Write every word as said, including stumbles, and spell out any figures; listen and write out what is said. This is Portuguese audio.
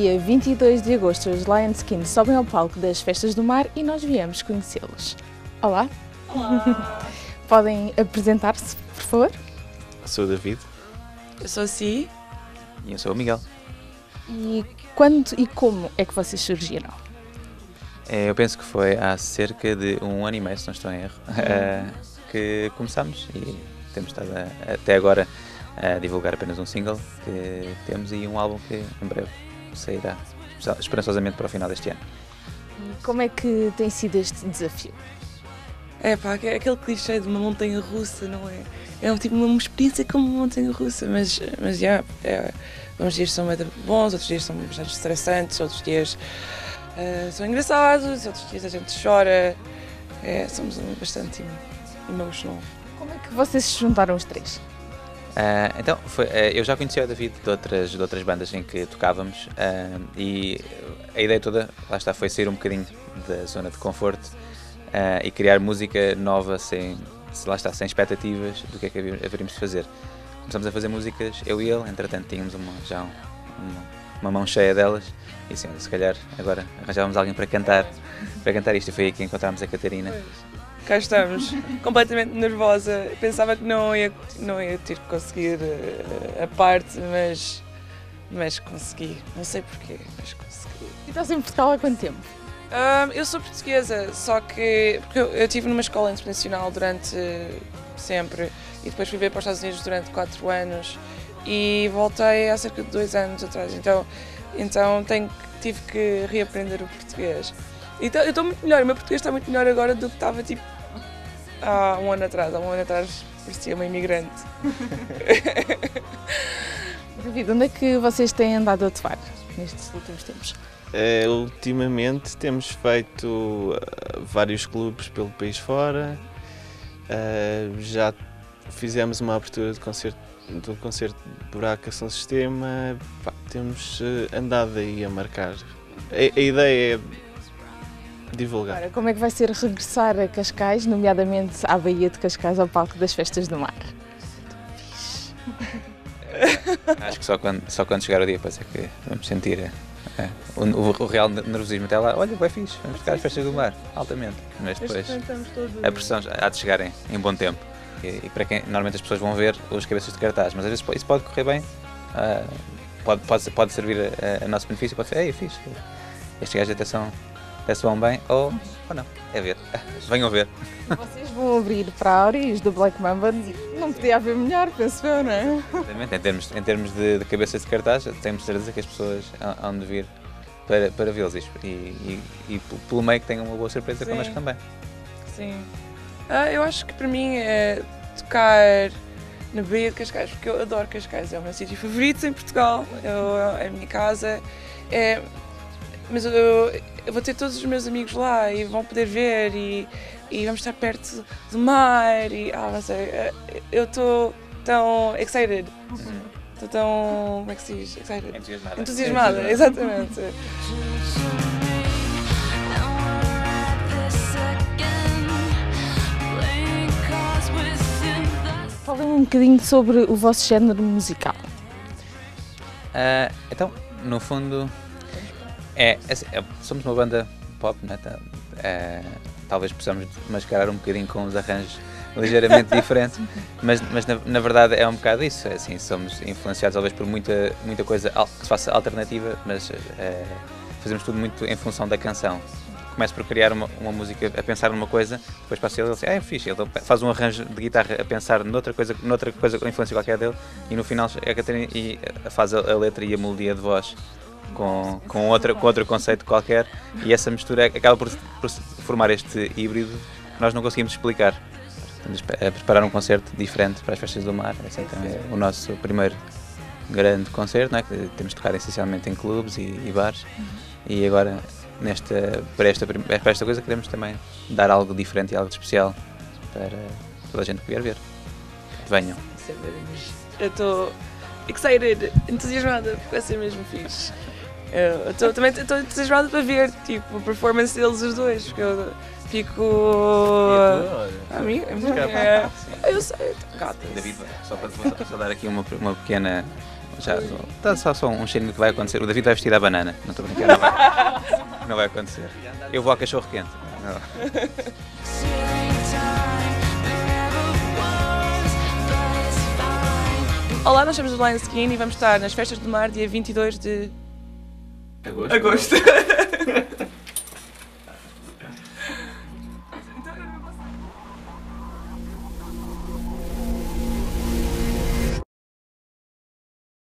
dia vinte e dois de agosto, os Lionskin sobem ao palco das Festas do Mar e nós viemos conhecê-los. Olá! Olá! Podem apresentar-se, por favor? Eu sou o David. Eu sou a Si. E eu sou o Miguel. E quando e como é que vocês surgiram? É, eu penso que foi há cerca de um ano e meio, se não estou em erro, uh, que começámos e temos estado a, até agora a divulgar apenas um single que temos e um álbum que em breve sairá esperançosamente para o final deste ano. E como é que tem sido este desafio? É pá, é aquele clichê de uma montanha russa, não é? É um, tipo uma experiência como uma montanha russa, mas, mas já, é, uns dias são muito bons, outros dias são bastante estressantes, outros dias uh, são engraçados, outros dias a gente chora, é, somos bastante emotional. Como é que vocês se juntaram os três? Uh, então, foi, uh, eu já conhecia o David de outras, de outras bandas em que tocávamos uh, e a ideia toda, lá está, foi sair um bocadinho da zona de conforto uh, e criar música nova sem, lá está, sem expectativas do que é que haveríamos de fazer. Começamos a fazer músicas, eu e ele, entretanto tínhamos uma, já um, uma, uma mão cheia delas e assim, se calhar agora arranjávamos alguém para cantar, para cantar isto e foi aí que encontramos a Catarina. Pois. Cá estamos, completamente nervosa, pensava que não ia, não ia ter que conseguir a parte, mas, mas consegui, não sei porquê, mas consegui. E estás em Portugal há quanto tempo? Um, eu sou portuguesa, só que porque eu, eu estive numa escola internacional durante sempre e depois fui ver para os Estados Unidos durante quatro anos e voltei há cerca de dois anos atrás, então, então tenho, tive que reaprender o português. Então, eu estou muito melhor, o meu português está muito melhor agora do que estava tipo há um ano atrás. Há um ano atrás parecia uma imigrante. David, onde é que vocês têm andado a atuar nestes últimos tempos? Uh, ultimamente temos feito uh, vários clubes pelo país fora, uh, já fizemos uma abertura de concerto, do concerto de Buraca São Sistema, pá, temos uh, andado aí a marcar. A, a ideia é divulgar. Agora, como é que vai ser regressar a Cascais, nomeadamente à Baía de Cascais, ao palco das Festas do Mar? Acho que só quando, só quando chegar o dia depois é que vamos sentir é, o, o, o real nervosismo. Até lá, olha, bem fixe, vamos ficar às Festas do Mar, altamente. Mas depois a pressão há de chegar em, em bom tempo. E, e para quem normalmente as pessoas vão ver os cabeças de cartaz, mas às vezes isso pode correr bem, uh, pode, pode, pode servir a, a nosso benefício, pode ser, ei, fixe, estes gajos até são. Até se vão bem ou, ou não, é ver, venham ver. Vocês vão abrir para a Auris do Black Mamba, não podia haver melhor, penso eu, não é? Exatamente, em termos, em termos de, de cabeças de cartaz, temos certeza que as pessoas hão de vir para, para vê-los e, e, e pelo meio que tenham uma boa surpresa connosco também. Sim, ah, eu acho que para mim é tocar na Baía de Cascais, porque eu adoro Cascais, é o meu sítio favorito em Portugal, eu, é a minha casa, é, mas eu, eu vou ter todos os meus amigos lá e vão poder ver e, e vamos estar perto do mar e, ah, não sei, eu estou tão excited, estou tão, como é que se diz? Excited? Entusiasmada. Entusiasmada, exatamente. Falem um bocadinho sobre o vosso género musical. Uh, então, no fundo, é, é, somos uma banda pop, né? É, talvez possamos mascarar um bocadinho com uns arranjos ligeiramente diferentes, mas, mas na, na verdade é um bocado isso, é assim, somos influenciados talvez por muita, muita coisa que se faça alternativa, mas é, fazemos tudo muito em função da canção. Começo por criar uma, uma música a pensar numa coisa, depois passo ele e ele diz, ah, é fixe, ele faz um arranjo de guitarra a pensar noutra coisa, noutra coisa com influência qualquer dele e no final a Catarina e faz a, a letra e a melodia de voz com, com, outra, com outro conceito qualquer e essa mistura acaba por, por formar este híbrido que nós não conseguimos explicar. Estamos a preparar um concerto diferente para as Festas do Mar, esse então é o nosso primeiro grande concerto, não é? Que temos de tocar essencialmente em clubes e, e bares e agora Nesta, para, esta, para esta coisa queremos também dar algo diferente e algo de especial para toda a gente que vier ver. Venham. Eu estou excited, entusiasmada, porque vai ser mesmo fixe. Eu tô, também estou entusiasmada para ver tipo, a performance deles os dois, porque eu fico... A mim? É, eu sei, gata. David, só para só dar aqui uma, uma pequena Já está só, só um cheirinho que vai acontecer. O David vai vestido à banana. Não estou a brincar, não vai, não vai acontecer. Eu vou ao cachorro quente. Não. Olá, nós somos os Lion Skin e vamos estar nas Festas do Mar dia vinte e dois de Agosto. agosto.